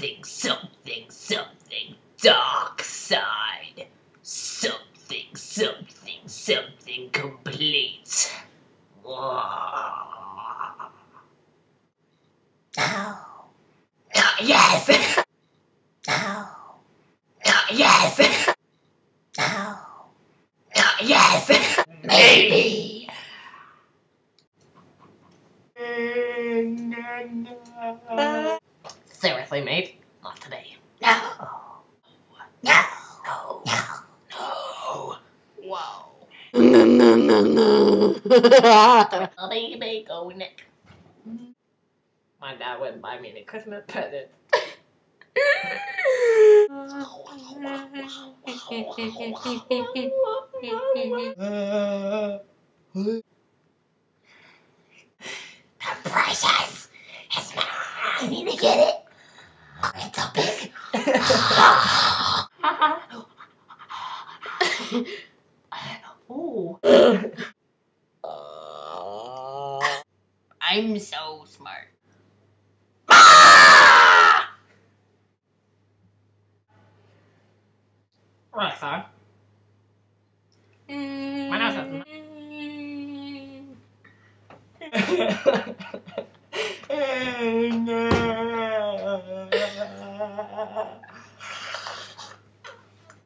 something, something dark side. Something, something, something complete. Oh. Yes! Yes! Yes! Maybe! Seriously, mate? Not today. No! No! No! No! No! Whoa! No, baby, go Nick. My dad wouldn't buy me any Christmas presents. Precious! It's mine! I need to get it! It's so big! Ooh. I'm so smart. Right, son. My nose is